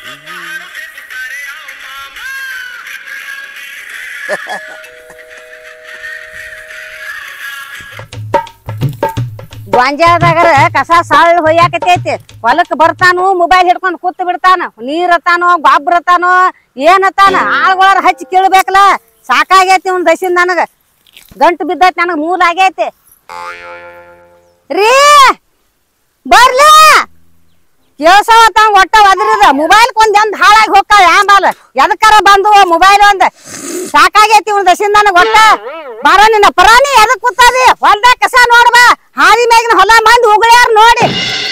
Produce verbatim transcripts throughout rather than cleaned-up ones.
ಗೊಂಜಾಳದಾಗರ ಕಸ ಸಾಳ್ ಹೊಯ್ಯಾಕತೈತಿ ಹೊಲಕ್ ಬರ್ತಾನು ಮೊಬೈಲ್ ಹಿಡ್ಕೊಂಡ್ ಕೂತ್ ಬಿಡ್ತಾನ ನೀರ್ ಅತ್ತಾನೋ ಗೊಬ್ಬರ ಅತ್ತಾನೋ ಏನ್ ಅತ್ತಾನ ಆಳ್ಗೊಳಾರ ಹಚ್ಚಿ ಕೇಳ್ಬೇಕಲ್ಲ ಸಾಕಾಗೈತಿ ಒಂದ್ ದಶಿಂದ ನನಗ ಗಂಟು ಬಿದ್ದೈತಿ ನನಗ ಮೂಲ ಆಗೈತಿ ರೀ ಬರ್ಲಿ ಕೇಳ್ಸವತ್ತ ಒಟ್ಟ ಒದರಿದ ಮೊಬೈಲ್ ಒಂದ್ ಎಂದ್ ಹಾಳಾಗಿ ಹೋಗ್ತಾವ ಯಾಂಬಾಲ ಎದಕ್ಕಾರ ಬಂದು ಮೊಬೈಲ್ ಒಂದ್ ಸಾಕಾಗೈತಿ ಒಂದ್ ದಶಿಂದ ನನಗ ಒಟ್ಟ ಬರ ನಿನ್ನ ಪರಾಣಿ ಎದಕ್ ಕೂತದಿ ಹೊಲ್ದಾಗ ಕಸ ನೋಡ್ಬಾ ಹಾದಿ ಮ್ಯಾಗಿನ ಹೊಲ ಮಂದಿ ಉಗುಳ್ಯಾರ ನೋಡಿ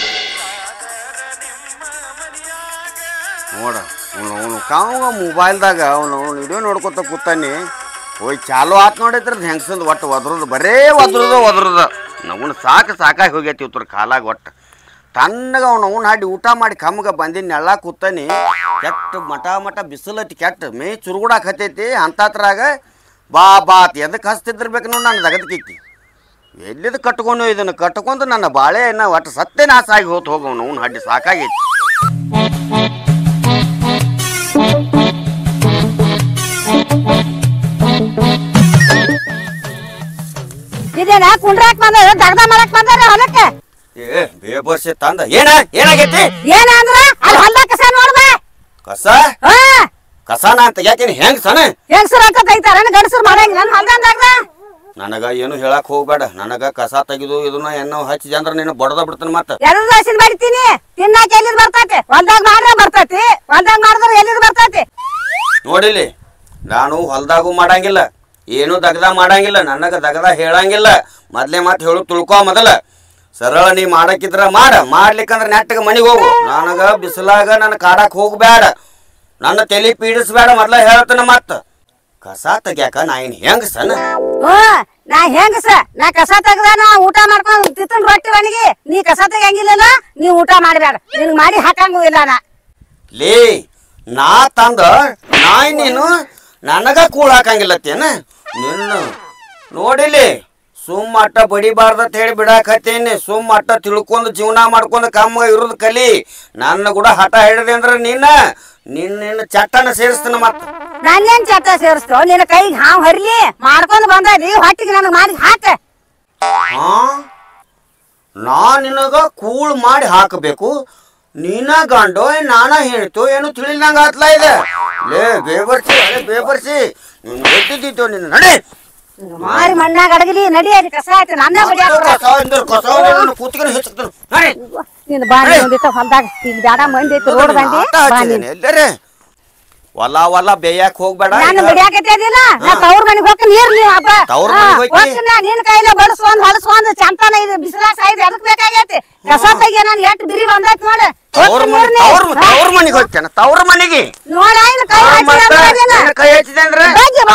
ನೋಡ ಅವನು ಕಾವ ಮೊಬೈಲ್ದಾಗ ಅವನು ವಿಡಿಯೋ ನೋಡ್ಕೊತ ಕೂತಾನಿ ಹೋಯ್ ಚಾಲು ಆತ್ ನೋಡಿದ್ರದ್ ಹೆಂಗಸಂದ್ ಒಟ್ಟು ಒದ್ರದು ಬರೇ ಒದ್ರದ ಒದ್ರದ ನವನು ಸಾಕು ಸಾಕಾಗಿ ಹೋಗೈತಿ ಇವ್ರ ಕಾಲಾಗ ಒಟ್ಟು ತಣ್ಣಗ ಅವ್ನು ಅವ್ನು ಹಾಡಿ ಊಟ ಮಾಡಿ ಕಮ್ಗ ಬಂದಿನ ನೆಳ್ಳ ಕೂತಾನಿ ಕೆಟ್ಟ ಮಠ ಮಠ ಬಿಸಿಲತ್ತಿ ಕೆಟ್ಟ ಮೇ ಚುರುಗುಡಾಕ್ ಹತ್ತೈತಿ ಅಂತಾತ್ರಾಗ ಬಾ ಬಾತ್ ಎದಕ್ಕೆ ಹಸ್ತಿದ್ದಿರ್ಬೇಕು ನೋಡಿ ನಾನು ದಗದಕ್ಕಿಕ್ಕಿ ಎಲ್ಲಿದು ಕಟ್ಕೊಂಡು ಇದನ್ನು ಕಟ್ಕೊಂಡು ನನ್ನ ಬಾಳೆನ ಒಟ್ಟು ಸತ್ತೇ ನಾಶ ಆಗಿ ಹೋತ್ ಹೋಗವನು ಅವ್ನು ಹಾಡಿ ಸಾಕಾಗೈತಿ ಇದೇನ ಕುಂಡ್ರಾಕ್ ಬಂದ ದಗದ ಮಾಡಕ್ ಬಂದಾರ ಹೊಲಕ್ಕೆ ಏ ಬೇಬರ್ಸಿ ತಂದ ಏನ ಏನಾಗೈತಿ ಏನ ಅಂದ್ರ ಅಲ್ಲಿ ಹೊಲ್ದಾಗ ಕಸ ನೋಡ್ಬಾ ಕಸ ಕಸಾನ ಅಂತ ಯಾಕೇನು ಹೆಂಗ್ ಸನ ಹೆಂಗಸರ ಅಂತ ತೆಗಿತಾರ ಗಂಡಸರು ಮಾಡಂಗಿಲ್ಲ ನನ್ ಹೊಲ್ದಾಗ ನನಗ ಏನು ಹೇಳಕ್ ಹೋಗ್ಬೇಡ ನನಗ ಕಸ ತೆಗಿದು ಇದನ್ನ ಎಣ್ಣೆ ಹಚ್ಚಿದೆ ಅಂದ್ರ ನೀನು ಬಡದ ಬಿಡ್ತಾನ ಮತ್ತ ಎದ್ರ ದೋಸಿನ ಬಡಿತೀನಿ ತಿನ್ನಾಕ ಎಲ್ಲಿದ್ ಬರ್ತೈತಿ ಹೊಲ್ದಾಗ ಮಾಡ್ರ ಬರ್ತೈತಿ ಹೊಲ್ದಾಗ ಮಾಡಿದ್ರ ಎಲ್ಲಿದ್ ಬರ್ತೈತಿ ನೋಡಿಲಿ ನಾನು ಹೊಲ್ದಾಗೂ ಮಾಡಂಗಿಲ್ಲ ಏನು ದಗದ ಮಾಡಂಗಿಲ್ಲ ನನಗ ದಗದ ಹೇಳಂಗಿಲ್ಲ ಮೊದ್ಲೇ ಮಾತು ಹೇಳು ತಿಳ್ಕೊ ಮೊದಲ ಸರಳ ನೀ ಮಾಡಕ್ಕಿದ್ರ ಮಾಡ ಮಾಡ್ಲಿಕ್ಕಂದ್ರ ನೆಟ್ಟಗ ಮನಿಗೆ ಹೋಗು ನನಗ ಬಿಸಿಲಾಗ ನನ್ನ ಕಾಡಾಕ್ ಹೋಗ್ಬೇಡ ನನ್ನ ತಲೆ ಪೀಡಿಸ್ಬೇಡ ಮೊದ್ಲ ಹೇಳ್ತಾನ ಮತ್ತ ಕಸ ತೆಗ್ಯಾಕ ನಾ ಏನ್ ಹೆಂಗ ಸನ ನಾ ಹೆಂಗಸ ನಾ ಕಸ ತೆಗ್ದ ನಾ ಊಟ ಮಾಡ್ಕೊಂಡ್ ತಿತ್ತನ್ ರೊಟ್ಟಿ ಒಣಗಿ ನೀ ಕಸ ತೆಗಿಯಂಗಿಲ್ಲ ನೀ ಊಟ ಮಾಡ್ಬೇಡ ನಿನ್ ಮಾಡಿ ಹಾಕಂಗೂ ಇಲ್ಲ ನಾ ಲೇ ನಾ ತಂದ ನಾ ನೀನು ನನಗ ಕೂಳ್ ಹಾಕಂಗಿಲ್ಲತ್ತೇನ ನಿನ್ನ ನೋಡಿಲಿ ಸುಮ್ಮ ಅಟ್ಟ ಬಡಿಬಾರ್ದತ್ ಹೇಳಿ ಬಿಡಾಕತ್ತೇನಿ ಸುಮ್ಮ ಅಟ್ಟ ತಿಳ್ಕೊಂಡು ಜೀವನ ಮಾಡ್ಕೊಂಡು ಕಮ್ಮ ಇರೋದು ಕಲಿ ನನ್ನ ಕೂಡ ಹಠ ಹಿಡಿದೆ ಅಂದ್ರ ನೀನ ನಿನ್ನ ಚಟ್ಟನ ಸೇರಿಸ್ತಾನ ಮತ್ತ ನನ್ನೇನ್ ಚಟ್ಟ ಸೇರಿಸ್ತೋ ನಿನ್ನ ಕೈಗೆ ಹಾವ್ ಹರ್ಲಿ ಮಾಡ್ಕೊಂಡ್ ಬಂದದಿ ಹೊಟ್ಟಿಗೆ ನನಗ್ ಮಾಡಿ ಹಾಕ ಹಾ ನಾ ನಿನಗ ಕೂಳ್ ಮಾಡಿ ಹಾಕಬೇಕು ನೀನ ಗಂಡೋ ನಾನ ಹೇಳ್ತು ಏನು ತಿಳಿಲ್ದಂಗ ಆತ್ಲಾ ಇದೆ ಲೇ ಬೇಬರ್ಸಿ ಅದೇ ಬೇಬರ್ಸಿ ನೀನ್ ಗೊತ್ತಿದ್ದಿತ್ತು ನಿನ್ನ ನಡೆ ಮಾರಿ ಮಣ್ಣಾಗ ಅಡಗಲಿ ನಡಿ ಅಲ್ಲಿ ಕಸ ಆಯ್ತು ನನ್ನ ಕೂತ್ಕೊಂಡು ಹೆಚ್ಚು ನೀನು ಬಾಂಡಿ ಒಂದಿತ್ತ ಹೊಲ್ದಾಗ ಈಗ ಬ್ಯಾಡ ಮಂದಿ ಐತಿ ರೋಡ್ ಬಂದಿ ಎಲ್ಲರೇ ಹೊಲ ಹೊಲ ಬೇಯಕ್ ಹೋಗ್ಬೇಡ ನಾನು ಬಿಡ್ಯಾಕತ್ತಿದಿಲ್ಲ ನಾ ತವ್ರ ಮನೆಗೆ ಹೋಗಿ ನೀರ್ ನೀವು ಹಬ್ಬ ತವ್ರ ಮನೆಗೆ ಹೋಗಿ ನಿನ್ನ ಕೈಲೇ ಬಡಸ್ಕೊಂಡ್ ಹೊಲಸ್ಕೊಂಡ್ ಚಂತನ ಇದು ಬಿಸಿಲಾಗ ಸಾಯ್ದು ಅದಕ್ಕೆ ಬೇಕಾಗೈತಿ ಕಸ ತೆಗಿಯ ನಾನು ಎಷ್ಟು ಬಿರಿ ಬಂದೈತಿ ನೋಡ ತವ್ರ ತವ್ರ ಮನೆಗೆ ಹೋಗ್ತೇನೆ ತವ್ರ ಮನೆಗೆ ನೋಡ ಕೈ ಹಚ್ಚಿದೆ ಅಂದ್ರೆ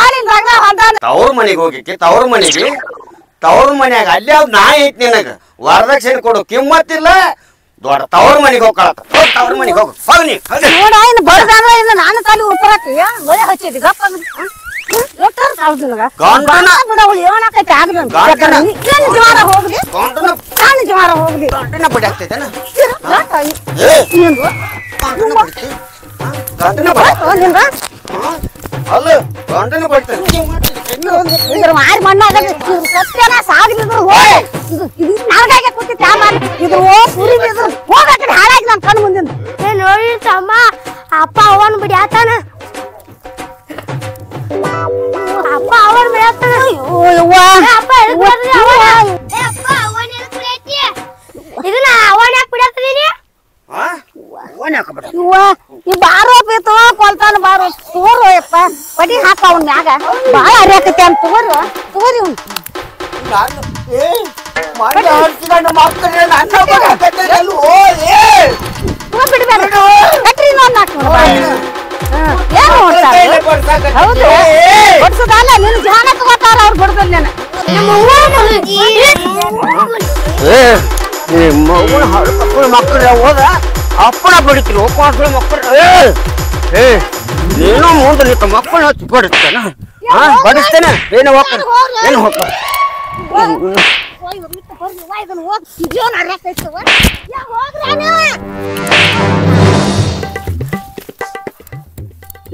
ತವ್ರ ಮನೆಗೆ ಹೋಗಿಕ್ಕೆ ತವ್ರ ಮನೆಗೆ ತವ್ರ ಮನ್ಯಾಗ ಅಲ್ಲಿ ಯಾವ್ದು ನಾಯಿ ಐತಿ ನಿನಗ ವರದಕ್ಷಿಣೆ ಕೊಡು ಕಿಮ್ಮತ್ತಿಲ್ಲ ದೊಡ್ಡ ತವ್ರ ಮನೆಗೆ ಹೋಗ್ಕೊಳಕ ತವ್ರ ಮನೆಗೆ ಹೋಗು ಹೋಗ್ ನೀ ನೋಡ ಇನ್ನು ಬಡದಾನ ಇಲ್ಲ ನಾನು ತಲೆ ಉತ್ತರಕ್ಕೆ ಒಳ್ಳೆ ಹಚ್ಚಿದ್ದಿ ಗಪ್ಪ ಅಲ್ಲ ಗಂಟನ ಬಡ್ತೇನೆ ಮಾರಿ ಮಣ್ಣ ಸತ್ಯನ ಸಾಗಿದ್ರು ನನಗಾಗೆ ಕೂತಿತ್ತು ಆಮೇಲೆ ಇದು ಸುರಿದ್ರು ಹೋಗಕ್ಕೆ ಹಾಳಾಗಿ ನನ್ನ ಕಣ್ಣು ಮುಂದಿನ ನೋಡಿ ತಮ್ಮ ಅಪ್ಪ ಅವನ್ ಬಿಡಿ ಆತಾನ ಅಪ್ಪ ಅವನ್ ಬಿಡಾತಾನ ಅಪ್ಪ ಇದನ್ನ ಅವನ್ ಯಾಕೆ ಬಿಡಾತದೀನಿ ಬಾರೋ ಬೇತು ಕೊಲ್ತಾನ ಬಾರೋ ತೋರು ಯಪ್ಪ ಬಡಿ ಹಾಕ ಅವನ್ ಮ್ಯಾಗ ಬಾಳ ಅರಿಯಾಕತಿ ಅಂತ ತಗೋರು ತಗೋರಿ ಹೌದು ಬಡ್ಸದಲ್ಲ ನಿನ್ ಜಾನ ತಗೋತಾರ ಅವ್ರು ಬಡ್ದಲ್ ಮಕ್ಕಳು ಮಕ್ಕಳು ಹೋದ ಅಪ್ಪನ ಬಡಿತೀರಿ ಒಪ್ಪ ಮಕ್ಕಳು ಏ ನೀನು ಮುಂದೆ ನಿಂತ ಮಕ್ಕಳು ಹಚ್ಚಿ ಬಡಿಸ್ತೇನೆ ಹಾ ಬಡಿಸ್ತೇನೆ ಏನು ಹೋಗ್ತಾರೆ ಏನು ಹೋಗ್ತಾರೆ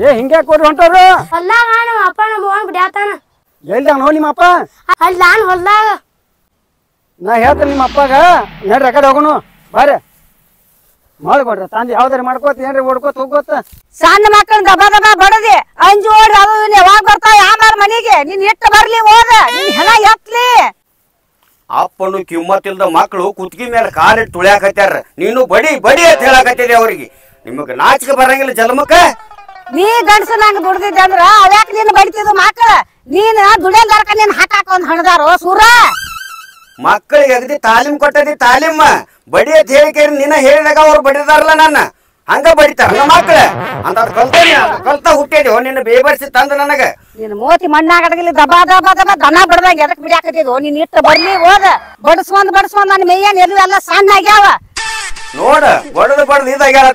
ಏ ಹಿಂಗೆ ಕೊಡ್ರಿ ಹೊಂಟವ್ರು ಹೊಲ್ದಾಗ ನಮ್ಮ ಅಪ್ಪ ನಮ್ಮ ಅವ್ವನ್ ಬಿಡ್ಯಾತಾನ. ಎಲ್ದಾಗ ನೋಡಿ ನಿಮ್ಮಪ್ಪ ಅಲ್ಲಿ ನಾನು ಹೊಲ್ದಾಗ. ನಾ ಹೇಳ್ತೇನೆ ನಿಮ್ಮ ಅಪ್ಪಗ ಏನ್ರಿ ಆ ಕಡೆ ಹೋಗೋನು ಬಾರೆ ಮಾಡ್ಕೊಡ್ರಿ ತಂದೆ ಯಾವ್ದಾರ ಮಾಡ್ಕೋತ ಏನ್ರಿ ಓಡ್ಕೋತ ಹೋಗೋತ ಸಣ್ಣ ಮಕ್ಕಳ ದಬ ದಬ ಬಡದಿ ಅಂಜು ಓಡ್ರಿ ಅದು ಯಾವಾಗ ಬರ್ತಾವ ಯಾವಾರ ಮನೆಗೆ ನೀನ್ ಇಟ್ಟು ಬರ್ಲಿ ಹೋದ ನಿನ್ ಹೆಣ ಎತ್ಲಿ. ಅಪ್ಪನು ಕಿಮ್ಮತ್ತಿಲ್ದ ಮಕ್ಕಳು ಕುತ್ಗಿ ಮೇಲೆ ಕಾಲಿಟ್ಟು ತುಳಿಯಾಕತ್ಯಾರ ನೀನು ಬಡಿ ಬಡಿ ಅಂತ ಹೇಳಾಕತ್ತಿದೆ ಅವ್ರಿಗೆ. ನಿಮಗ ನಾಚಿಕೆ ಬರಂಗಿಲ್ಲ ಜನ್ಮಕ್ಕ. ನೀ ಗಂಡಸ ನಂಗ ದುಡ್ದಿದ್ದೆ ಅಂದ್ರ ಅವ್ಯಾಕ ನೀನ್ ಬಡಿತಿದ್ದು ಮಕ್ಕಳ ನೀನ್ ದುಡಿಯಲ್ದಾರ್ಕ ನೀನ್ ಹಾಕಾಕ ಒಂದ್ ಹಣದಾರು ಸೂರ. ಮಕ್ಕಳಿಗೆ ಅಗದಿ ತಾಲೀಮ್ ಕೊಟ್ಟದಿ ತಾಲೀಮ್ ಬಡಿ ಅಂತ ಹೇಳಿಕೆ ನಿನ್ನ ಹೇಳಿದಾಗ ಅವ್ರು ಬಡಿದಾರಲ್ಲ ನನ್ನ ಹಂಗ ಬಡಿತಾರ ನಮ್ಮ ಮಕ್ಕಳ ಅಂತ ಕಲ್ತ ಕಲ್ತ ಹುಟ್ಟಿದ್ಯೋ ನಿನ್ನ ಬೇಬರ್ಸಿ ತಂದ ನನಗ. ನೀನ್ ಮೋತಿ ಮಣ್ಣಾಗಡಗಲಿ ದಬಾ ದಬಾ ದಬಾ ದನ ಬಡ್ದಂಗ ಎದಕ್ ಬಿಡಾಕತ್ತಿದ್ವು ನೀನ್ ಇಟ್ಟು ಬರ್ಲಿ ಹೋದ ಬಡಸ್ಕೊಂಡ್ ಬಡಸ್ಕೊಂಡ್ ನನ್ ಮೇಯನ್ ಎಲ್ಲಿ ಎಲ್ಲ ಸಣ್ಣ ಆಗ್ಯಾವ. ನೋಡ ಬಡದು ಬಡದು ಇದಾಗ್ಯಾರ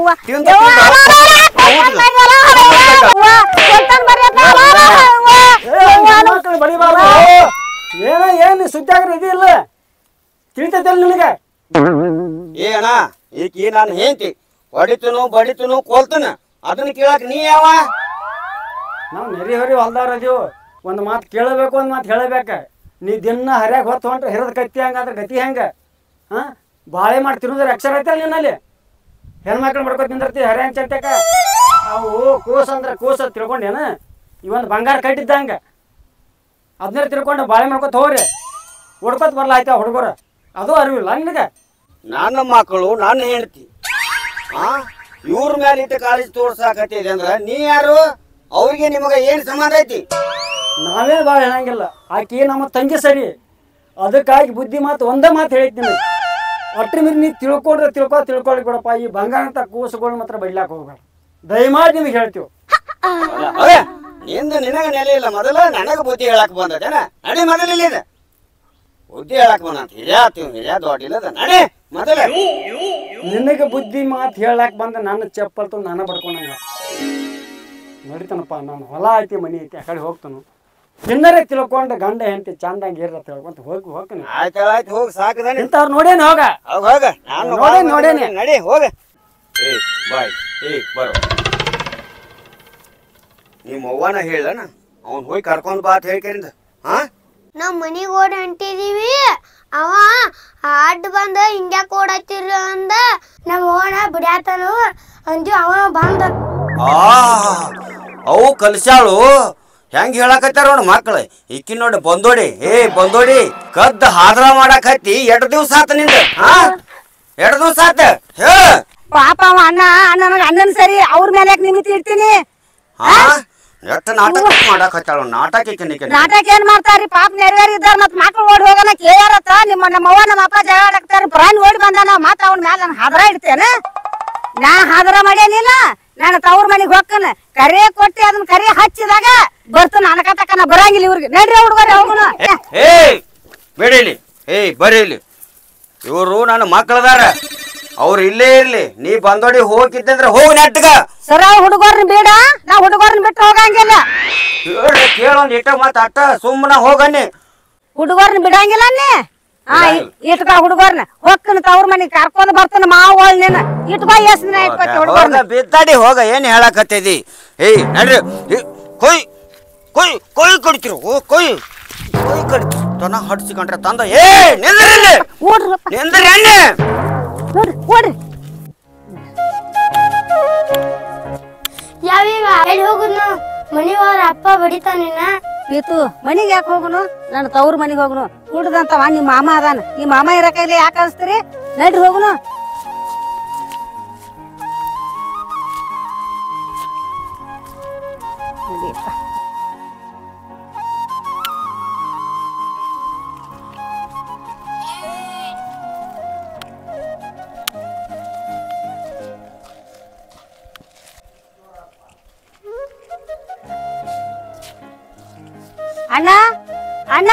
ಏನ ಏನ್ ಸುದ್ದಿಯಾಗ್ರ ಇದಿಲ್ಲ ತಿಳಿತೈತಲ್ಲ ನಿನಗೆ. ಏ ಅಣ್ಣ ಈಕಿ ನಾನು ಹೇಳ್ತಿ ಹೊಡಿತನು ಬಡಿತನು ಕೊಲ್ತನ ಅದನ್ನ ಕೇಳಾಕ ನೀ ಯಾವ. ನಾವು ನೆರಿ ಹೊರಿ ಹೊಲ್ದಾರ ಅದೀವು ಒಂದ್ ಮಾತು ಕೇಳಬೇಕು ಒಂದ್ ಮಾತು ಹೇಳಬೇಕ. ನೀ ದಿನ ಹರ್ಯಾಗ ಹೊತ್ತು ಹೊಂಟ್ರೆ ಹಿರದ ಕತ್ತಿ ಹಂಗಾದ್ರೆ ಗತಿ ಹೆಂಗ ಹಾ ಬಾಳೆ ಮಾಡಿ ತಿನ್ನೋದ್ರ ಅಕ್ಷರ ಐತಲ್ಲ ನಿನ್ನಲ್ಲಿ ಹೆಣ್ಮಕ್ಳು ಮಾಡ್ಕೊತ ನಿಂದಿರ್ತಿ ಹರ್ಯಾಂಗ ಚಟ್ಟಕ ಅವು ಕೂಸ ಅಂದ್ರೆ ಕೂಸ ತಿಳ್ಕೊಂಡೇನ ಇವನ್ ಬಂಗಾರ ಕಟ್ಟಿದ್ದಂಗ ಅದನ್ನ ತಿಳ್ಕೊಂಡು ಬಾಳೆ ಮಾಡ್ಕೊತ ಹೋಗ್ರಿ ಹೊಡ್ಕೊತ ಬರ್ಲ ಆಯ್ತಾ ಹುಡುಗರು ಅದು ಅರಿವಿಲ್ಲ ನಿನಗ. ನನ್ನ ಮಕ್ಕಳು ನನ್ನ ಹೆಂಡತಿ ಆ ಇವ್ರ ಮೇಲೆ ಇಟ್ಟು ಕಾಳಜಿ ತೋರ್ಸಾಕತ್ತಿದೆ ಅಂದ್ರ ನೀ ಯಾರು ಅವ್ರಿಗೆ ನಿಮಗ ಏನ್ ಸಂಬಂಧ ಐತಿ. ನಾವೇ ಭಾಳ ಹೇಳಂಗಿಲ್ಲ ಆಕಿ ನಮ್ಮ ತಂಗಿ ಸರಿ ಅದಕ್ಕಾಗಿ ಬುದ್ಧಿ ಮಾತು ಒಂದೇ ಮಾತು ಹೇಳಿದ್ ನಿಮಗೆ ಒಟ್ಟ ಮೀರಿ ನೀ ತಿಳ್ಕೊಂಡ್ರೆ ತಿಳ್ಕೊ ತಿಳ್ಕೊಳ್ಳಿ ಬಿಡಪ್ಪ ಈ ಬಂಗಾರ ಅಂತ ಕೂಸುಗಳು ಮಾತ್ರ ಬೈಲಾಕ ಹೋಗ್ಬೇಡ ದಯಮಾಡಿ ನಿಮಗೆ ಹೇಳ್ತೀವಿ. ನಿಂದ ನಿನಗ ನೆಲೆ ಇಲ್ಲ ಮೊದಲ ನನಗ ಬುದ್ಧಿ ಹೇಳಕ್ ಬಂದದೇನ ನಡಿ ಮೊದಲ ಇದೆ ಬುದ್ಧಿ ಹೇಳಕ್ ಬಂದ ಹಿರಿಯಾತೀವಿ ಹಿರಿಯ ದೊಡ್ಡಿಲ್ಲದ ನಡಿ ಮೊದಲ. ನಿನಗೆ ಬುದ್ಧಿ ಮಾತು ಹೇಳಕ್ ಬಂದ ನನ್ನ ಚಪ್ಪಲ್ ತಂದು ನಾನು ಬಡ್ಕೊಂಡಂಗ ನಡಿತಾನಪ್ಪ. ನಾನು ಹೊಲ ಐತಿ ಮನಿ ಐತಿ ಆ ಕಡೆ ಹೋಗ್ತಾನು ತಿನ್ನರೇ ತಿಳ್ಕೊಂಡು ಗಂಡ ಹೆಂಡತಿ ಚಂದಂಗೆ ಇರತ್ತ ಹೇಳ್ಕೊಂತ ಹೋಗಿ ಹೋಗ್ತಾನೆ. ಆಯ್ತು ಆಯ್ತು ಹೋಗಿ ಸಾಕದಾನೆ ಇಂಥವ್ರು ನೋಡೇನು ಹೋಗ ಹೋಗ ನಾನು ನೋಡೇನ್ ನೋಡೇನೆ ನಡಿ ಹೋಗ. ಏ ಬಾಯ್ ಏ ಬರೋ ನಿಮ್ಮ ಅವ್ವನ ಹೇಳನ ಅವ್ನು ಹೋಗಿ ಕರ್ಕೊಂಡ್ ಬಾ ಅಂತ ಹೇಳ್ಕೇರಿಂದ ಹಾ ನಾವ್ ಮನಿಗ್ ಓಡಿ ಹೊಂಟಿದೀವಿ ಅವ ಅಡ್ಡ ಬಂದ ಹಿಂಗ್ಯಾಕ ಓಡಾತಿರ ಅಂದ ನಮ್ಮ ಓಣ ಬಿಡ್ಯಾತನು ಅಂದಿ ಅವ ಬಂದ. ಆ ಅವು ಕಲ್ಸ್ಯಾಳು ಹೆಂಗ್ ಹೇಳಕತ್ತಾರ ನೋಡ ಮಕ್ಳು ಇಕ್ಕಿ ನೋಡಿ ಬಂದೋಡಿ ಏ ಬಂದೋಡಿ ಕದ್ದ ಹಾದ್ರ ಮಾಡಕ್ ಹತ್ತಿ ಎರಡು ದಿವ್ಸ ಆತ ನಿಂದ ಹಾ ಎರಡು ದಿವ್ಸ ಆತ ಹೇಳ ಪಾಪ ಅವ ಅಣ್ಣ ನನಗ ಅಣ್ಣನ್ ಸರಿ ಅವ್ರ ಮೇಲೆ ಯಾಕೆ ನಿಮಿತಿ ಇಡ್ತೀನಿ. ಹಾ ಎಷ್ಟ ನಾಟಕ ಮಾಡಕ್ ಹತ್ತಾಳ ನಾಟಕ ನಾಟಕ ಏನ್ ಮಾಡ್ತಾರ್ರಿ ಪಾಪ ನೆರವೇರಿ ಇದ್ದಾರ ಮತ್ ಮಕ್ಳು ಓಡಿ ಹೋಗನ ಕೇಳ್ಯಾರತ್ತ ನಿಮ್ಮ ನಮ್ಮ ಅವ್ವ ನಮ್ಮ ಅಪ್ಪ ಜಗಳ ಆಡಕ್ತಾರ ಪ್ರಾಣಿ ಓಡಿ ಬಂದಾನ ಮತ್ತ ಅವ್ನ ಮ್ಯಾಲ ನಾನು ಹಾದ್ರ ಇಡ್ತೇನ ನಾ ಹಾದ್ರ ಮಾಡ್ಯಾನಿಲ್ಲ ನಾನು ತವ್ರ ಮನಿಗ್ ಹೋಗ್ಕನ ಕರೆ ಕೊಟ್ಟಿ ಅದನ್ನ ಕರೆ ಹಚ್ಚಿದಾಗ ಬರ್ತಾನ ಅನಕತಕ ನಾ ಬರಂಗಿಲ್ಲ ಇವ್ರಿಗೆ ನಡ್ರಿ ಹುಡುಗರ ಹೋಗೋಣ. ಏ ಬೇಡಿಲಿ ಏ ಬರೀ ಇಲ್ಲಿ ಇವರು ನನ್ನ ಮಕ್ಕಳದಾರ ಅವ್ರು ಇಲ್ಲೇ ಇರ್ಲಿ ನೀ ಬಂದೋಡಿ ಹೋಗಿದ್ದಂದ್ರೆ ಹೋಗಿ ನೆಟ್ಟಗ ಸರ ಹುಡುಗರ್ನ ಬೇಡ ನಾ ಹುಡುಗರ್ನ ಬಿಟ್ಟು ಹೋಗಂಗಿಲ್ಲ. ಕೇಳೊಂದ್ ಇಟ್ಟ ಮತ್ತ ಅಟ್ಟ ಸುಮ್ಮನ ಹೋಗನ್ನಿ ಹುಡುಗರ್ನ ಬಿಡಂಗಿಲ್ಲ ಅನ್ನಿ ಹಾ ಇಟ್ಕ ಹುಡುಗರ್ನ ಹೋಗ್ತಾನ ತವ್ರ ಮನಿಗ್ ಕರ್ಕೊಂಡ್ ಬರ್ತಾನ ಮಾವಳ್ ನೀನ ಇಟ್ಕೋ ಎಸ್ ದಿನ ಇಟ್ಕೊತಿ ಹುಡುಗರ್ನ ಬಿದ್ದಾಡಿ ಹೋಗ ಏನ್ ಹೇಳಕತ್ತಿದಿ. ಏಯ್ ನಡ್ರಿ ಕೊಯ್ ಕೊಯ್ ಕೊಯ್ ಕಡಿತಿರು ಓ ಕೊಯ್ ಕೊಯ್ ಕಡಿತಿ ತನ ಹಡ್ಸಿಕೊಂಡ್ರೆ ತಂದ ಏ ನಿಂದ್ರಿ ಓಡ್ರಪ್ಪ ನಿಂದ್ರಿ ಎಣ್ಣೆ ನೋಡ್ರಿ ಓಡ್ರಿ. ಯಾವೀಗ ಎಲ್ಲಿ ಹೋಗುದ್ ನಾವು ಮನಿಗ್ ಹೋದ್ರ ಅಪ್ಪ ಬಡಿತಾನಿನ. ಪೀತು ಮನಿಗ್ ಯಾಕೆ ಹೋಗುನು ನಾನು ತವ್ರ ಮನಿಗ್ ಹೋಗುನು ಕುಡ್ದಂತವ ನಿಮ್ಮ ಮಾಮ ಅದಾನ ನಿಮ್ಮ ಮಾಮ ಇರಕ ಇಲ್ಲಿ ಯಾಕೆ ಅನ್ಸ್ತೀರಿ ನಡ್ರಿ ಹೋಗುನು. ಅಣ್ಣ ಅಣ್ಣ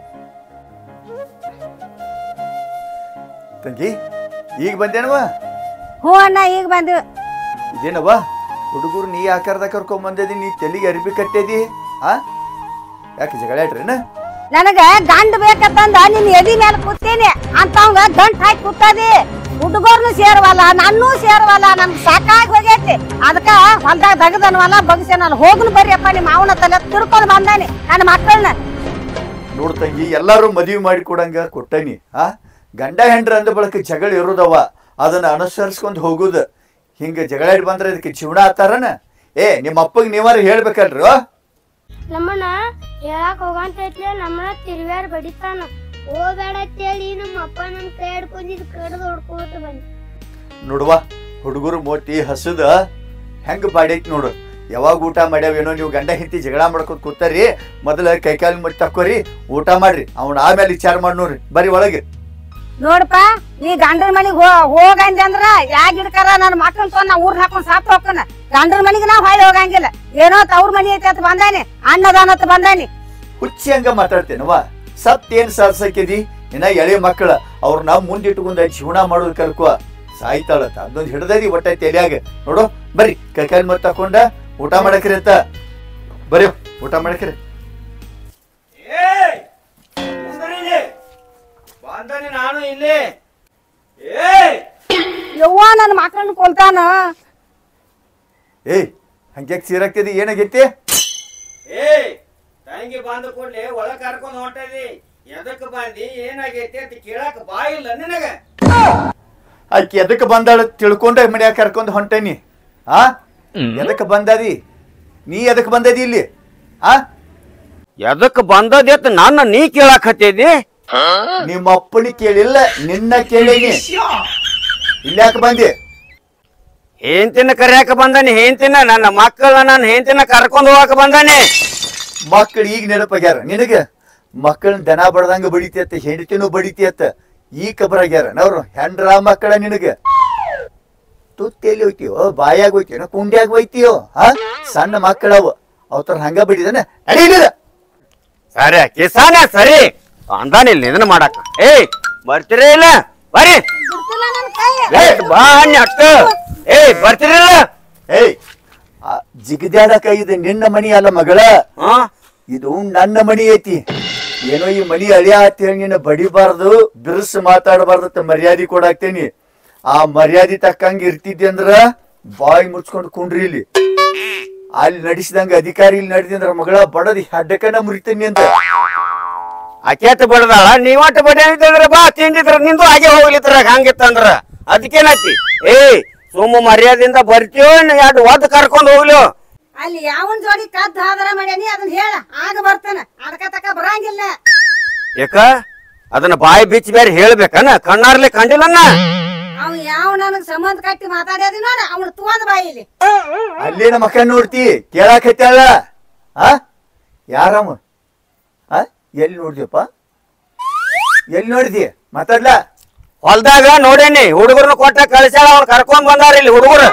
ತಂಗಿ ಈಗ ಬಂದೇನವ ಹ್ಞೂ ಅಣ್ಣ ಈಗ ಬಂದಿವಿ. ಇದೇನವ ಹುಡುಗರು ನೀ ಆಕಾರದಾಗ ಕರ್ಕೊಂಡ್ ಬಂದಿದಿ ನೀ ತಲೆಗೆ ಅರ್ಬಿ ಕಟ್ಟಿದಿ ಆ ಯಾಕೆ ಜಗಳ ಇಟ್ರೇನ ನನಗ ಗಂಡ ಬೇಕಂತಂದ ನಿನ್ ಎದಿ ಮೇಲೆ ಕೂತೀನಿ ಅಂತವಂಗ ಗಂಟ್ ಹಾಕಿ ಕೂತದಿ ಹುಡುಗರ್ನು ಸೇರ್ವಲ್ಲ ನನ್ನೂ ಸೇರ್ವಲ್ಲ ನಮ್ಗೆ ಸಾಕಾಗಿ ಹೋಗೈತಿ ಅದಕ್ಕ ಹೊಲ್ದಾಗ ದಗದನ್ವಲ್ಲ ಬಗ್ಸೇನಲ್ಲ ಹೋಗ್ನು ಬರ್ರಿಯಪ್ಪ ನಿಮ್ಮ ಮಾವನ ತಲೆ ತಿರ್ಕೊಂಡು ಬಂದಾನಿ ನನ್ನ ಮಕ್ಕಳನ್ನ. ನೋಡ್ತಂಗಿ ಎಲ್ಲಾರು ಮದುವೆ ಮಾಡಿ ಕೊಡಂಗ ಕೊಟ್ಟನಿ. ಆ ಗಂಡ ಹೆಂಡ್ರ ಅಂದ ಬಳಕ ಜಗಳ ಇರೋದವ, ಅದನ್ನ ಅನುಸರಿಸ್ಕೊಂಡ್ ಹೋಗುದ. ಹಿಂಗ ಜಗಳ ಇಡ್ ಬಂದ್ರೆ ಇದಕ್ಕೆ ಜೀವನ ಆತಾರನ? ಏ ನಿಮ್ಮ ಅಪ್ಪಗೆ ನೀವಾರ ಹೇಳ್ಬೇಕಲ್ರಿ? ನಮ್ಮನ್ನ ಹೇಳಕ್ ಹೋಗಂತೈತ್ಲೆ ನಮ್ಮನ್ನ ತಿರುವ್ಯಾರ ಬಡಿತಾನ. ಹೋಗ್ಬೇಡ ಅಂತೇಳಿ ನಮ್ಮ ಅಪ್ಪ ನಮ್ ಕೈ ಹಿಡ್ಕೊಂಡಿದ್ ಕಡ್ದು ಹೊಡ್ಕೋತ ಬಂದ. ನೋಡುವ ಹುಡುಗರು ಮೋಟಿ ಹಸದ ಹೆಂಗ ಬಾಡೈತಿ ನೋಡು. ಯಾವಾಗ ಊಟ ಮಾಡ್ಯಾವೇನೋ ನೀವು ಗಂಡ ಹೆಂಡತಿ ಜಗಳ ಮಾಡ್ಕೊತ ಕೂತಾರಿ. ಮೊದಲ ಕೈಕಾಲು ಮುಟ್ಟಿ ತಕ್ಕೋರಿ, ಊಟ ಮಾಡ್ರಿ, ಅವ್ನ ಆಮೇಲೆ ವಿಚಾರ ಮಾಡಿ ನೋಡ್ರಿ. ಬರೀ ಒಳಗೆ ನೋಡಪ್ಪ ನೀ ಗಂಡನ ಮನಿಗ್ ಹೋಗಂದೆ ಅಂದ್ರ ಯಾಕ ಹಿಡ್ಕಾರ ನನ್ನ ಮಕ್ಕಳನ್ನ ತೊಗೊಂಡ್ ನಾ ಊರ್ ಹಾಕೊಂಡ್ ಸಾಪ್ ಹೋಗ್ತಾನ. ಗಂಡನ ಮನಿಗೆ ನಾವ್ ಹೊಳ್ಳಿ ಹೋಗಂಗಿಲ್ಲ. ಏನೋ ತವ್ರ ಮನಿ ಐತಿ ಅಂತ ಬಂದಾನಿ, ಅನ್ನದಾನತ್ ಬಂದಾನಿ. ಹುಚ್ಚಿ ಹಂಗ ಮಾತಾಡ್ತೇನವ? ಸತ್ ಏನ್ ಸಾಧಿಸಕ್ಕಿದಿ? ಇನ್ನ ಎಳೆ ಮಕ್ಕಳ ಅವ್ರನ್ನ ಮುಂದಿಟ್ಕೊಂಡ ಜೀವನ ಮಾಡೋದ್ ಕಲ್ಕೋ. ಸಾಯ್ತಾಳತ್ತ ಅದೊಂದು ಹಿಡ್ದದಿ ಒಟ್ಟ ತಲೆಯಾಗ. ನೋಡು ಬರ್ರಿ ಕೈಕಾಲು ಮುಟ್ಟಿ ತಕೊಂಡ ಊಟ ಮಾಡಕ್ರಿ ಅಂತ. ಬರ್ರಿ ಊಟ ಮಾಡಕ್ರಿ. ನಾನು ಇಲ್ಲಿ ಯವ್ವ ನನ್ನ ಮಕ್ಕಳನ್ನ ಕೊಲ್ತಾನ. ಏಯ್ ಹಂಗ್ಯಾಕ್ ಸೀರಾಗ್ತದಿ? ಏನಾಗೈತಿ? ಏ ತಂಗಿ ಬಂದ ಕೂಡ್ಲೆ ಒಳಗ್ ಕರ್ಕೊಂಡ್ ಹೊಂಟದಿ. ಎದಕ್ ಬಂದಿ, ಏನಾಗೈತಿ ಅಂತ ಕೇಳಾಕ ಬಾಯಿಲ್ಲ ನಿನಗ? ಆಕಿ ಎದಕ್ ಬಂದಾಳ ತಿಳ್ಕೊಂಡ ಮನ್ಯಾಗ ಕರ್ಕೊಂಡ್ ಹೊಂಟೇನಿ. ಆ ಎದಕ್ ಬಂದದಿ? ನೀ ಎದಕ್ ಬಂದದಿ ಇಲ್ಲಿ? ಆ ಎದಕ್ ಬಂದದೇತ್ ನನ್ನ ನೀ ಕೇಳಾಕತ್ತಿದಿ? ನಿಮ್ಮ ಅಪ್ಪನಿ ಕೇಳಿಲ್ಲ, ನಿನ್ನ ಕೇಳೀನಿ. ಇಲ್ಯಾಕ ಬಂದಿ? ಹೆಂತಿನ ಕರ್ಯಾಕ ಬಂದಾನಿ. ಹೆಂತಿನ ನನ್ನ ಮಕ್ಕಳ ನನ್ನ ಹೆಂತಿನ ಕರ್ಕೊಂಡ್ ಹೋಗಾಕ ಬಂದಾನಿ. ಮಕ್ಕಳು ಈಗ ನೆನಪಾಗ್ಯಾರ ನಿನಗ? ಮಕ್ಕಳನ್ನ ದನ ಬಡ್ದಂಗ ಬಡಿತಿಯತ್ತ, ಹೆಂಡತಿನೂ ಬಡಿತಿಯತ್ತ. ಈ ಕಬರಾಗ್ಯಾರ ನವ್ರು ಹೆಂಡ್ರ ಮಕ್ಕಳ ನಿನಗ. ತುತ್ತೇಲಿ ಹೋಯ್ತೀವೋ, ಬಾಯಾಗ ಹೋಯ್ತೀವೋ, ಕುಂಡ್ಯಾಗ ಹೋಯ್ತೀಯೋ? ಹಾ ಸಣ್ಣ ಮಕ್ಕಳವು ಅವತರ ಹಂಗ ಬಡಿದಾನ ಅಡಿಲಿಲ್ಲ. ಸರಿ ಕಿಸಾನ ಸರಿ ಅಂದಾನಿಲ್ಲ ಇದನ್ನ ಮಾಡಾಕ. ಏಯ್ ಬರ್ತೀರೇ ಇಲ್ಲ? ಬರ್ರಿ ಬಾ ಅಷ್ಟ. ಏಯ್ ಬರ್ತೀರಿಲ್ಲ? ಏಯ್ ಜಿಗದ್ಯಾಡಕ ಇದು ನಿನ್ನ ಮನಿ ಅಲ್ಲ ಮಗಳ, ಇದು ನನ್ನ ಮನಿ ಐತಿ. ಏನೋ ಈ ಮನಿ ಅಳಿಯ ಅಂತೇಳಿ ನೀನು ಬಡಿಬಾರ್ದು, ಬಿರುಸು ಮಾತಾಡಬಾರ್ದು, ಮರ್ಯಾದೆ ಕೊಡಾಕ್ತೇನಿ. ಆ ಮರ್ಯಾದೆ ತಕ್ಕಂಗ ಇರ್ತಿದ್ದಿ ಅಂದ್ರ ಬಾಯಿ ಮುಚ್ಕೊಂಡು ಕುಂಡ್ರಿ. ಇಲ್ಲಿ ಅಲ್ಲಿ ನಡೆಸಿದಂಗ ಅಧಿಕಾರಿ ಇಲ್ಲಿ ನಡೆದಿಂದ್ರ ಮಗಳ ಬಡದಿ ಹಡ್ಡಕನ ಮುರಿತೇನಿ ಅಂತ. ಅಕೇತ ಬಡದಾಳ, ನೀವಟ್ಟು ಬಡಿದ್ರ ಬಾ ತಿಂದಿದ್ರ ನಿಂದು ಹಾಗೆ ಹೋಗ್ಲಿತ್ರ ಹಂಗಿತ್ತಂದ್ರ ಅದಕ್ಕೇನತಿ? ಏಯ್ ಸುಮ್ಮ ಮರ್ಯಾದಿಂದ ಬರ್ತೀವೋ ಎರಡು ಒದ್ ಕರ್ಕೊಂಡ್ ಹೋಗ್ಲಿವ. ಅಲ್ಲಿ ಯಾವನ್ ಜೋಡಿ ಕದ್ದು ಆದರ ಮಾಡ್ಯಾನಿ ಅದನ್ನ ಹೇಳ, ಆಗ ಬರ್ತಾನ. ಅದಕ್ಕ ತಕ್ಕ ಬರಂಗಿಲ್ಲ. ಯಾಕ ಅದನ್ನ ಬಾಯಿ ಬಿಚ್ಚಿ ಬೇರೆ ಹೇಳ್ಬೇಕನ? ಕಣ್ಣಾರ್ಲಿ ಕಂಡಿಲ್ಲನ್ನ ಅವ್ ಯಾವ ನನಗ್ ಸಂಬಂಧ ಕಟ್ಟಿ ಮಾತಾಡ್ಯಾದಿ ನೋಡ, ಅವನು ತಗೊಂಡ್ ಬಾಯಿಲಿ. ಅಲ್ಲೇನ ಮಕ್ಕ ನೋಡ್ತಿ ಕೇಳಾಕೈತಲ್ಲ? ಆ ಯಾರಮ್ಮ? ಆ ಎಲ್ಲಿ ನೋಡ್ದಿಯಪ್ಪ? ಎಲ್ಲಿ ನೋಡಿದಿ? ಮಾತಾಡ್ಲ? ಹೊಲ್ದಾಗ ನೋಡೇನಿ, ಹುಡುಗರ್ನ ಕೊಟ್ಟ ಕಳಿಸ್ಯಾಳ, ಅವ್ನ ಕರ್ಕೊಂಡ್ ಬಂದಾರ ಇಲ್ಲಿ ಹುಡುಗರು.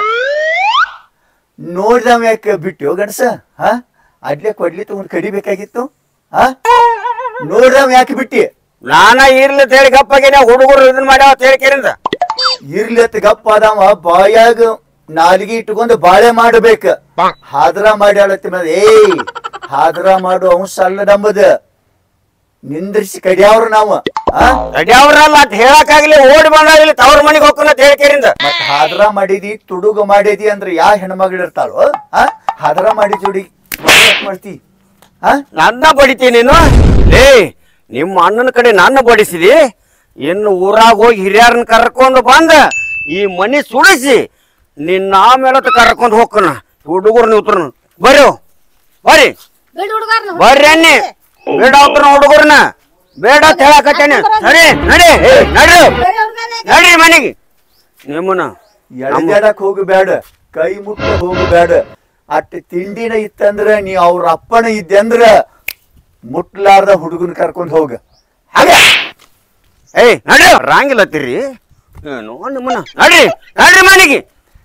ನೋಡ್ದವ ಯಾಕೆ ಬಿಟ್ಟು ಗಣಸ? ಹಾ ಅಡ್ಲೆ ಕೊಡ್ಲಿ ತಗೊಂಡ್ ಕಡಿಬೇಕಾಗಿತ್ತು. ಹಾ ನೋಡ್ದವ ಯಾಕೆ ಬಿಟ್ಟಿ? ನಾನ ಇರ್ಲಿ ಅಂತ ಹೇಳಿ ಗಪ್ಪಾಗೇನೆ, ಹುಡುಗರು ಇದನ್ ಮಾಡ್ಯಾವ ಅಂತ ಹೇಳಿಕೇರಿಂದ. ಇರ್ಲಿ ಅಂತ ಗಪ್ಪ ಅದವ ಬಾಯಾಗ ನಾಲಿಗೆ ಇಟ್ಕೊಂಡು ಬಾಳೆ ಮಾಡಬೇಕ. ಹಾದ್ರ ಮಾಡ್ಯಾಳತ್ತ ಮೇಲೆ ಏಯ್ ಹಾದ್ರ ಮಾಡು ಅಂಶ ಅಲ್ಲ ನಂಬದ. ನಿಂದ್ರಿಸಿ ಕಡಿಯವ್ರು ನಾವು. ಕಡಿಯವ್ರಲ್ಲ ಅಂತ ಹೇಳಕ್ಕಾಗ್ಲಿ, ಓಡಿ ಬಂದಾರ ಇಲ್ಲಿ ತವ್ರ ಮನಿಗೆ ಹೋಗ್ತಾನ ಅಂತ ಹೇಳಿಕೇರಿಂದ. ಮತ್ ಹಾದ್ರ ಮಾಡಿದಿ ತುಡುಗ ಮಾಡಿದಿ ಅಂದ್ರೆ ಯಾ ಹೆಣ್ಮಗಳು ಇರ್ತಾಳು? ಆ ಹಾದ್ರ ಮಾಡಿ ಜೋಡಿ ಮಾಡ್ತಿ? ಆ ನನ್ನ ಬಡಿತೀನಿ ನೀನು? ಏ ನಿಮ್ಮ ಅಣ್ಣನ ಕಡೆ ನನ್ನ ಬಡಿಸಿದಿ, ಇನ್ನು ಊರಾಗ ಹೋಗಿ ಹಿರಿಯರನ್ನ ಕರ್ಕೊಂಡು ಬಂದ ಈ ಮನಿ ಸುಡಿಸಿ ನಿನ್ನ ಆಮೇಲೆ ಕರ್ಕೊಂಡು ಹೋಗ್ಕನ ಹುಡುಗರು ನೀವು ಉತ್ತರ. ಬರ್ರಿ ಬರ್ರಿ ಬರ್ರಿ ಅನ್ನಿ ಬೇಡ ಅವ್ರ ಹುಡುಗರನ್ನ ಬೇಡ ಅಂತ ಹೇಳಕತ್ತೇನೆ. ಸರಿ ನಡಿ ನಡ್ರಿ ನಡ್ರಿ ಮನೆಗೆ. ನಿಮ್ಮನ್ನ ಎಳ್ದಾಡಕ್ ಹೋಗಬೇಡ, ಕೈ ಮುಟ್ಟ ಹೋಗಬೇಡ. ಅಟ್ ತಿಂಡಿನ ಇತ್ತಂದ್ರ ನೀ ಅವ್ರ ಅಪ್ಪನ ಇದ್ದೆ ಅಂದ್ರ ಮುಟ್ಲಾರ್ದ ಹುಡುಗನ ಕರ್ಕೊಂಡ್ ಹೋಗ. ಹಾಗೆ ಏಯ್ ನಡ್ರಿ ರಾಂಗಿಲ್ಲತ್ತೀರಿ ಏನು ನಿಮ್ಮನ್ನ. ನಡ್ರಿ ನಡ್ರಿ ಮನೆಗೆ.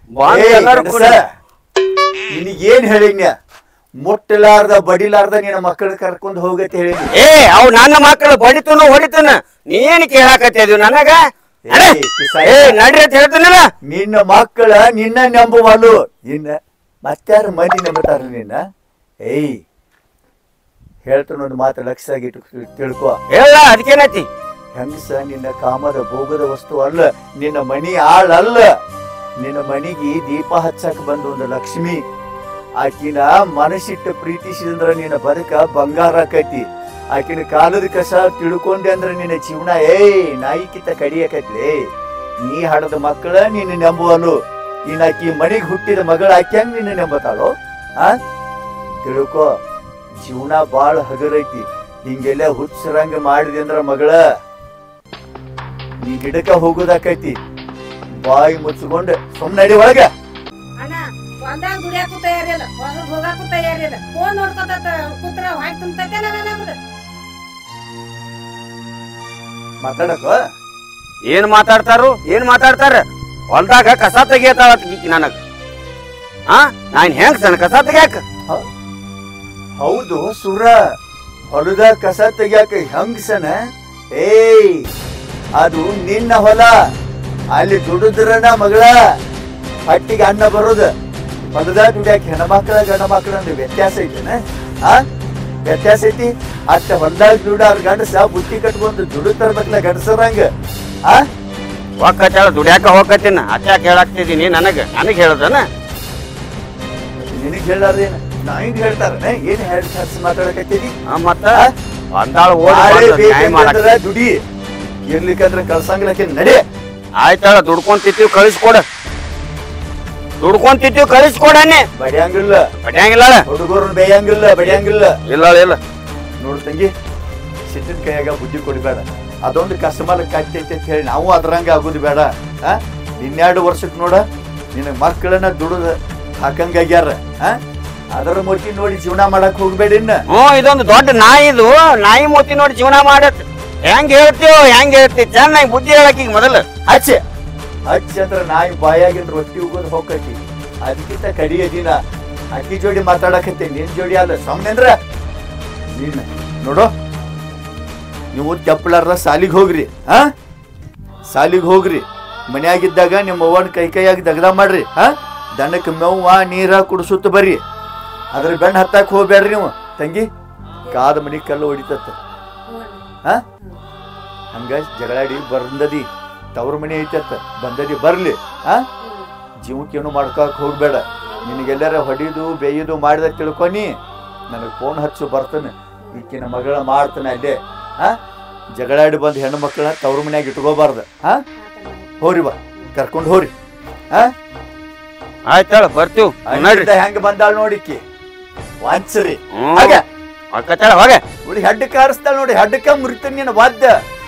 ನಿನಗೇನ್ ಹೇಳಿನ್ಯ? ಮುಟ್ಟಲಾರ್ದ ಬಡಿಲಾರ್ದ ನಿನ್ನ ಮಕ್ಕಳ ಕರ್ಕೊಂಡ್ ಹೋಗತ್ ಹೇಳಿ. ಏ ಅವ್ ನನ್ನ ಮಕ್ಕಳು ಬಡಿತನು ಹೊಡಿತನ, ನೀನ್ ಕೇಳಾಕತ್ತಿದ್ವಿ ನನಗ? ಏ ನಡ್ರಿ ಅಂತ ಹೇಳ್ತೀನಿಲ್ಲ. ನಿನ್ನ ಮಕ್ಕಳ ನಿನ್ನ ನಂಬುವಲು, ಇನ್ನ ಮತ್ತಾರ ಮಂದಿ ನಂಬುತ್ತಾರ ನಿನ್ನ? ಏಯ್ ಹೇಳ್ತ ನೋಡಿ ಮಾತ್ರ ಲಕ್ಷ ಆಗಿಟ್ಟು ತಿಳ್ಕೊ. ಹೇಳ ಅದಕ್ಕೇನೈತಿ? ಹೆಂಗಸ ನಿನ್ನ ಕಾಮದ ಭೋಗದ ವಸ್ತು ಅಲ್ಲ, ನಿನ್ನ ಮನಿ ಆಳಲ್ಲ. ನಿನ್ನ ಮನಿಗೆ ದೀಪ ಹಚ್ಚಕ್ ಬಂದ ಒಂದು ಲಕ್ಷ್ಮಿ. ಆಕಿನ ಮನಸ್ಸಿಟ್ಟು ಪ್ರೀತಿಸಿದ್ರ ನಿನ್ನ ಬದುಕ ಬಂಗಾರ ಆಕೈತಿ. ಆಕಿನ ಕಾಲದ ಕಸ ತಿಳ್ಕೊಂಡೆ ಅಂದ್ರ ನಿನ್ನ ಜೀವನ ಏಯ್ ನಾಯಿಕಿತ ಕಡಿಯಕೈತ್ಲಿ. ನೀ ಹಡದ ಮಕ್ಕಳ ನಿನ್ನ ನಂಬುವನು. ಇನ್ ಆಕಿ ಮನಿಗ್ ಹುಟ್ಟಿದ ಮಗಳ ಆಕಿ ಹೆಂಗ್ ನಿನ್ನ ನಂಬತಾಳೋ? ಆ ತಿಳ್ಕೊ, ಜೀವನ ಬಾಳ ಹಗರೈತಿ. ಹಿಂಗೆಲ್ಲ ಹುಚ್ಚರಂಗ ಮಾಡಿದೆ ಅಂದ್ರ ಮಗಳ ನೀ ಗಿಡಕ ಹೋಗೋದಾಕೈತಿ. ಬಾಯಿ ಮುಚ್ಕೊಂಡು ಸುಮ್ಮನೆ ನಡಿ ಒಳಗ. ಅಣ್ಣ ಹೊಲ್ದಾಗ ದುಡಿಯಾಕು ತಯಾರಿಲ್ಲ, ಹೊಲಕ್ ಹೋಗಾಕು ತಯಾರಿಲ್ಲ. ಫೋನ್ ನೋಡ್ಕೊತ ಕೂತ್ರ ಹೊಟ್ಟೆ ತುಂಬತೈತೆ ನಮ್ದು. ಮಾತಾಡಕ ಏನ್ ಮಾತಾಡ್ತಾರು ಏನ್ ಮಾತಾಡ್ತಾರ? ಹೊಲ್ದಾಗ ಕಸ ತೆಗಿಯತಾಳ ನನಗ. ಹಾ ನಾನ್ ಹೆಂಗ್ ಸಣ್ಣ ಕಸ ತೆಗಿಯಾಕ? ಹೌದು ಸುರ, ಹೊಲದಾಗ ಕಸ ತೆಗಿಯಾಕ ಹೆಂಗಸನ? ಏಯ್ ಅದು ನಿನ್ನ ಹೊಲ. ಅಲ್ಲಿ ದುಡಿದ್ರನ ಮಗಳ ಹಟ್ಟಿಗೆ ಅನ್ನ ಬರೋದು. ಹೊಲದಾಗ ದುಡಿಯಾಕ ಹೆಣ್ಮಕ್ಳ ಗಂಡ ಮಕ್ಳ ಅಂದ್ರೆ ವ್ಯತ್ಯಾಸ ಐತೆನ? ಆ ವ್ಯತ್ಯಾಸ ಐತಿ. ಅಷ್ಟ ಹೊಲದಾಗ ದುಡಾರ ಗಂಡಸ ಬುತ್ತಿ ಕಟ್ಕೊಂಡು ದುಡು ತರ್ಬೇಕಲ್ಲ ಗಂಡಸರಂಗ. ಆ ಹೋಗತ್ತಾಳ ದುಡ್ಯಾಕ ಹೋಗತ್ತೀನ ಅಚ್ಚಾಕ ಹೇಳಾಕ್ತಿದೀನಿ. ನನಗ ನನಗ್ ಹೇಳದನ? ನಿನಗ್ ಹೇಳಾರೇನ? ನಾಯಿಗ್ ಹೇಳ್ತಾರನ? ಏನ್ ಹೇಳಿ ಖರ್ಚು ಮಾತಾಡಕತ್ತೀವಿ? ಮತ್ತ ಅಂದಾಳ ಓದಿ ದುಡಿ ಇರ್ಲಿಕ್ಕಂದ್ರ ಕಳ್ಸಂಗ್ಲಕ್ಕೆ ನಡಿ. ಆಯ್ತಾಳ ದುಡ್ಕೊಂತಿತ್ತೀವಿ ಕಳಿಸ್ಕೊಡ. ದುಡ್ಕೊಂತಿತ್ತೀವಿ ಕಳಿಸ್ಕೊಡನೆ. ಬಡಿಯಂಗಿಲ್ಲ ಬಡಿಯಂಗಿಲ್ಲ, ಹುಡುಗರನ್ನ ಬೇಯಂಗಿಲ್ಲ, ಬಡಿಯಂಗಿಲ್ಲ. ಇಲ್ಲ ಇಲ್ಲ ನೋಡು ತಂಗಿ, ಸಿಟ್ಟಿನ ಕೈಯಾಗ ಬುದ್ಧಿ ಕೊಡಬೇಡ. ಅದೊಂದು ಕಸ್ಟಮರ್ ಕಟ್ಟೈತಿ ಅಂತ ಹೇಳಿ ನಾವು ಅದ್ರಂಗ ಆಗುದು ಬೇಡ. ಆ ಇನ್ನೆರಡು ವರ್ಷಕ್ಕೆ ನೋಡ ನಿನ್ನ ಮಕ್ಕಳನ್ನ ದುಡಿದ ಹಾಕಂಗಾಗ್ಯಾರ. ಆ ಅದರ ಮೂರ್ತಿ ನೋಡಿ ಜೀವನ ಮಾಡಕ್ ಹೋಗ್ಬೇಡ. ಇನ್ನ ಹ್ಮ್ ಇದೊಂದು ದೊಡ್ಡ ನಾಯಿ, ಇದು ನಾಯಿ ಮೂತಿ ನೋಡಿ ಜೀವನ ಮಾಡತ್. ಹೆಂಗ್ ಹೇಳ್ತೀವ ಹೆಂಗ್ ಹೇಳ್ತಿ? ಚೆನ್ನಾಗಿ ಬುದ್ಧಿ ಹೇಳಕ್ ಈಗ ಮೊದಲು ಹಚ್ಚೆ ಹಚ್ಚ ಅಂದ್ರ ನಾಯಿ ಬಾಯಾಗಿನ ರೊಟ್ಟಿ ಉಗೋದು ಹೋಗತಿ. ಅದಕ್ಕಿಂತ ಕಡಿಯ ದಿನ ಅಕ್ಕಿ ಜೋಡಿ ಮಾತಾಡಕತ್ತೆ, ನಿನ್ ಜೋಡಿ ಅಲ್ಲ. ಸೊಮ್ನೆಂದ್ರ ನೀನ್ ನೋಡು, ನೀವು ತೆಪ್ಪಲಾರ್ದ ಸಾಲಿಗೆ ಹೋಗ್ರಿ. ಆ ಸಾಲಿಗೆ ಹೋಗ್ರಿ. ಮನ್ಯಾಗಿದ್ದಾಗ ನಿಮ್ಮ ಅವ್ವನ ಕೈ ಕೈಯಾಗಿ ದಗದ ಮಾಡ್ರಿ. ಹಾ ದನಕ್ಕೆ ಮೇವ ನೀರ ಕುಡಿಸುತ್ತ ಬರ್ರಿ. ಅದ್ರ ಬೆಣ್ಣ ಹತ್ತಾಕ್ ಹೋಗ್ಬೇಡ್ರಿ ನೀವು. ತಂಗಿ ಕಾದ ಮನಿ ಕಲ್ಲು ಹೊಡಿತತ್ತ. ಹಾ ಹಂಗ ಜಗಳಾಡಿ ಬಂದದಿ, ತವ್ರ ಮನಿ ಐತತ್ತ ಬಂದದಿ ಬರ್ಲಿ. ಆ ಜೀವಕ್ಕೇನು ಮಾಡ್ಕೊಕ್ ಹೋಗ್ಬೇಡ. ನಿನಗೆಲ್ಲರ ಹೊಡಿದು ಬೇಯುದು ಮಾಡಿದ ತಿಳ್ಕೊನಿ. ನನಗೆ ಫೋನ್ ಹಚ್ಚು ಬರ್ತಾನೆ, ಈಕಿನ ಮಗಳ ಮಾಡ್ತಾನೆ ಅಲ್ಲೇ. ಹಾ ಜಗಳಾಡಿ ಬಂದ್ ಹೆಣ್ಣು ಮಕ್ಕಳನ್ನ ತವ್ರ ಮನ್ಯಾಗ ಇಟ್ಕೋಬಾರ್ದ. ಹಾ ಹೋರಿ ಬಾ, ಕರ್ಕೊಂಡು ಹೋರಿ. ಹಾ ಆಯ್ತಾಳ ಬರ್ತೀವ್. ಹೆಂಗ ಬಂದಾಳ ನೋಡಿಕಿ ವಂಚರಿ. ಹೋಗ ಉಳಿ ಹೆಡ್ಡಕ್ಕ ಹಾರಿಸ್ತಾಳ ನೋಡಿ, ಹೆಡ್ಡಕ್ಕ ಮುರಿತಾನ ನೀನು ವಾದ್ಯ.